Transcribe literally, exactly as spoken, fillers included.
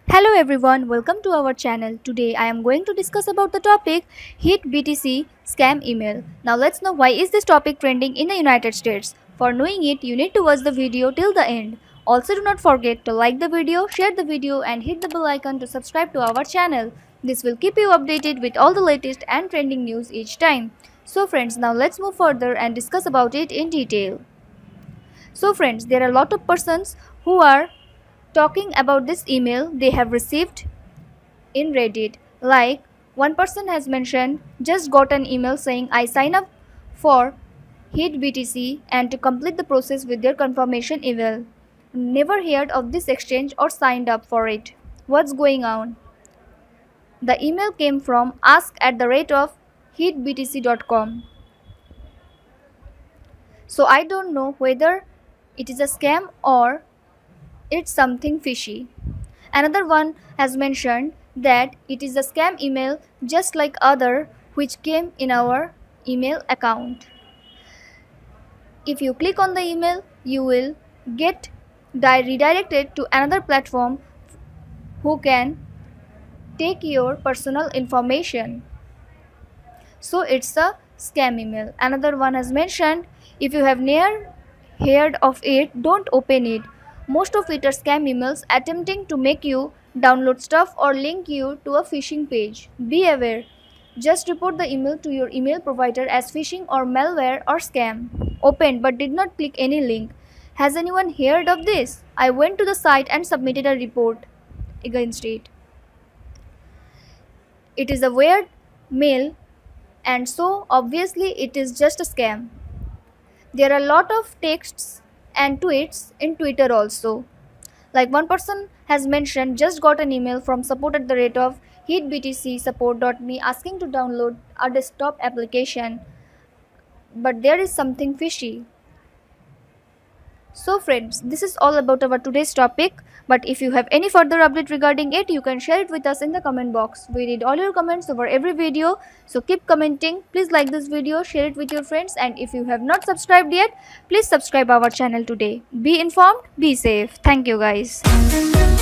Hello everyone, welcome to our channel. Today I am going to discuss about the topic Hit B T C scam email. Now let's know why is this topic trending in the United States. For knowing it, you need to watch the video till the end. Also do not forget to like the video, share the video and hit the bell icon to subscribe to our channel. This will keep you updated with all the latest and trending news each time. So friends, now let's move further and discuss about it in detail. So friends, there are a lot of persons who are talking about this email they have received in Reddit. Like one person has mentioned, just got an email saying I sign up for Hit B T C and to complete the process with their confirmation email. Never heard of this exchange or signed up for it. What's going on? The email came from ask at the rate of hitbtc dot com. So I don't know whether it is a scam or it's something fishy. Another one has mentioned that it is a scam email just like other which came in our email account. If you click on the email, you will get di- redirected to another platform who can take your personal information. So it's a scam email. Another one has mentioned, if you have never heard of it, don't open it. Most of it are scam emails attempting to make you download stuff or link you to a phishing page. Be aware. Just report the email to your email provider as phishing or malware or scam. Opened but did not click any link. Has anyone heard of this? I went to the site and submitted a report against it. It is a weird mail and so obviously it is just a scam. There are a lot of texts and tweets in Twitter also. Like one person has mentioned, just got an email from support at the rate of hitbtc support dot me asking to download a desktop application. But there is something fishy. So friends, this is all about our today's topic. But if you have any further update regarding it, you can share it with us in the comment box. We read all your comments over every video. So keep commenting. Please like this video, share it with your friends. And if you have not subscribed yet, please subscribe our channel today. Be informed, be safe. Thank you guys.